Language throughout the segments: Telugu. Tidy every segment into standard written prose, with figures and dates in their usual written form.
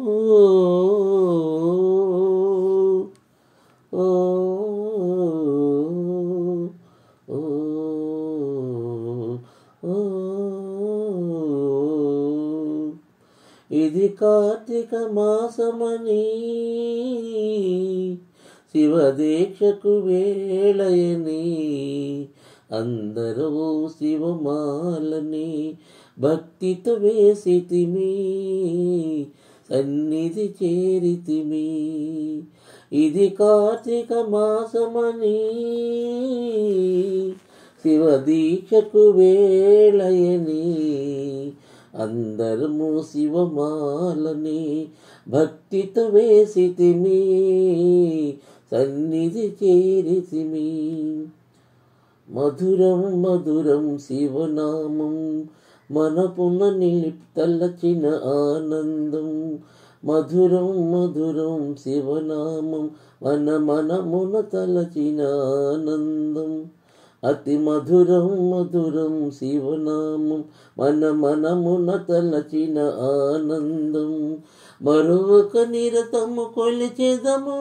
ఓ ఓ ఓ ఇది కార్తీక మాసమని శివదీక్షకు వేళయని అందరూ శివమాలని భక్తితో వేసితిమి సన్నిధి చేరితిమి. ఇది కార్తీక మాసమని శివదీక్షకు వేళయని అందరము శివమాలని భక్తితో వేసితిమి సన్నిధి చేరితిమి. మధురం మధురం శివనామం మనపున తలచిన ఆనందం. మధురం మధురం శివనామం మనమున తలచిన ఆనందం. అతి మధురం మధురం శివనామం మనమున తలచిన ఆనందం. మరొక నిరతము కొలిచెదము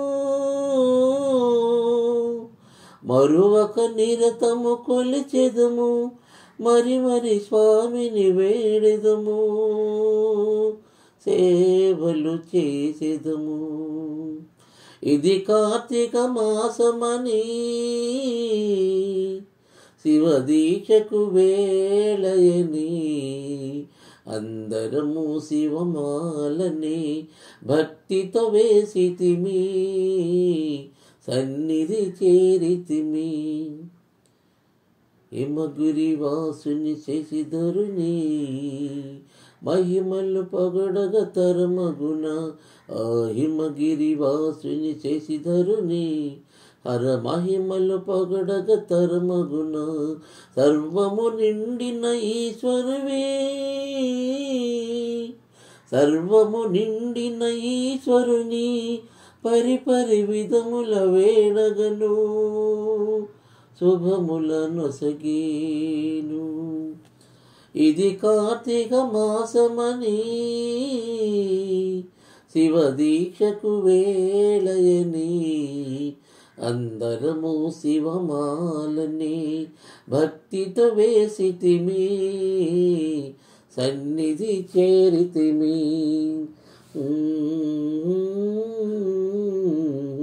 మరొక నిరతము కొలిచెదము మరి మరి స్వామిని వేడెదము సేవలు చేసెదము. ఇది కార్తీక మాసమని శివదీక్షకు వేళయని అందరము శివమాలని భక్తితో వేసితిమి సన్నిధి చేరితిమి. హిమగిరి వాసుని శశిధరుని మహిమలు పగడగ తరమగుణ. ఆ హిమగిరి వాసుని శశిధరుని హర మహిమలు పగడగ తరమగుణ. సర్వము నిండిన ఈశ్వరువే సర్వము నిండిన ఈశ్వరుని పరిపరి విధముల వేడగను శుభములను సగేను. ఇది కార్తీక మాసమని శివదీక్షకు వేళయని అందరము శివమాలని భక్తితో వేసితిమి సన్నిధి చేరితిమి.